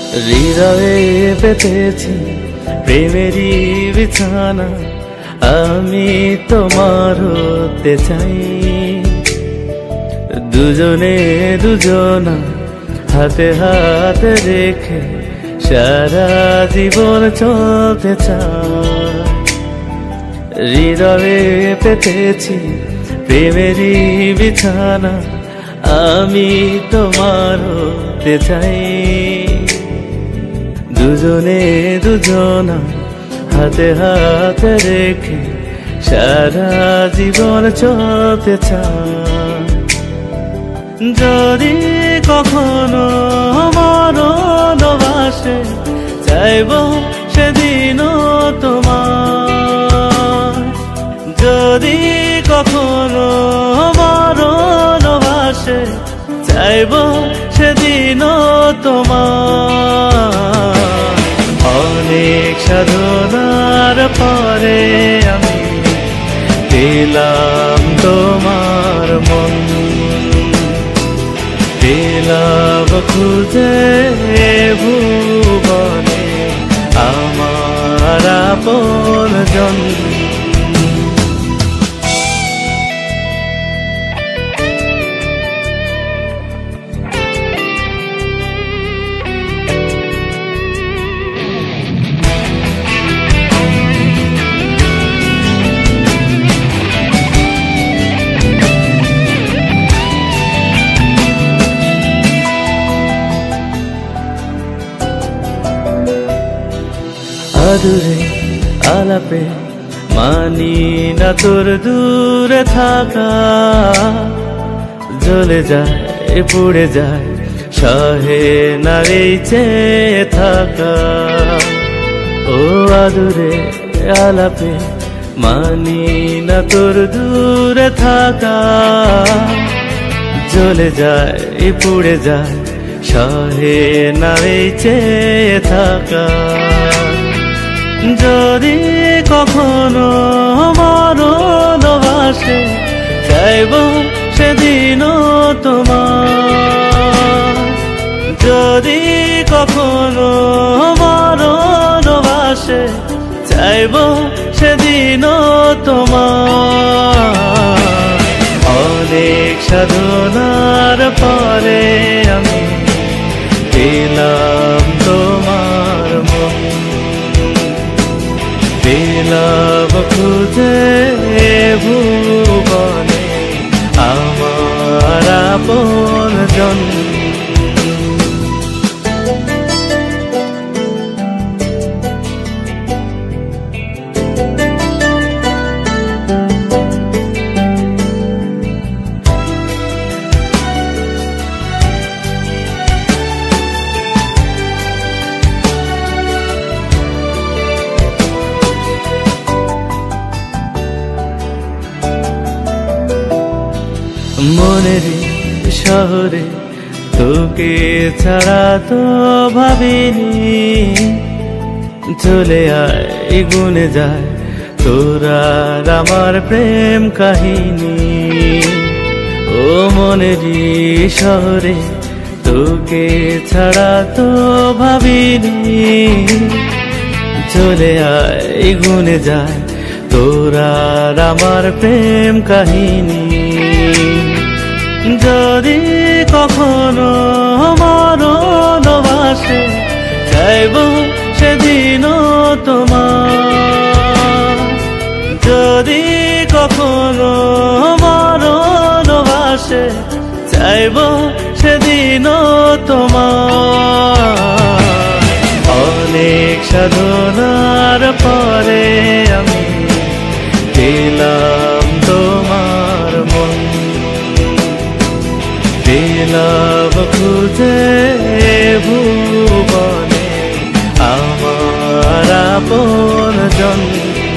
হৃদয়ে পেতেছি প্রেমেরই বিছানা, আমি তোমার হতে চাই। দুজনে দুজনা হাতে হাত রেখে সারা জীবন চলতে চাই। হৃদয়ে পেতেছি প্রেমেরই বিছানা, আমি তোমার হতে চাই। দুজনে দুজনা হাতে হাত রেখে সারা জীবন চলতে চাই। যদি কখনো মরণ বাসে চাইব সেদিনও তোমার। যদি কখনো মরণ বাসে চাইব সেদিনও তোমার। অনেক সাধনার পরে আমি পেলাম তোমার মন, পেলাম খুঁজে ভুবনে আমার আপন জন। আদুরে আলাপে মানি না তোর দূরে থাকা, জ্বলে যায় পুড়ে যায় সহে না এই চেয়ে থাকা। ও আদুরে আলাপে মানি না তোর দূরে থাকা, জ্বলে যায় পুড়ে যায় সহে না এই চেয়ে থাকা। যদি কখনো মরণ বাসে চাইব সেদিনও তোমার। যদি কখনো মরণ বাসে চাইব সেদিনও তোমার। অনেক সাধনার পরে আমি পেলাম তোমার মন, পেলাম খুঁজে ভুবনে আমার আপন জন। মনের শহরে তোকে ছাড়া তো ভাবিনি, চলে আয় গুনে যায় তোরা আমার প্রেম কাহিনী। ও মনের শহরে তোকে ছাড়া তো ভাবিনি, চলে আয় গুনে যায় তোরা আমার প্রেম কাহিনী। যদি কখনো মরণ বাসে চাইব সেদিনও তোমার। যদি কখনো মরণ বাসে চাইব সেদিনও তোমার। অনেক সাধনার পরে আমি পেলাম তোমার মন, পেলাম খুঁজে ভুবনে আমার আপন জন।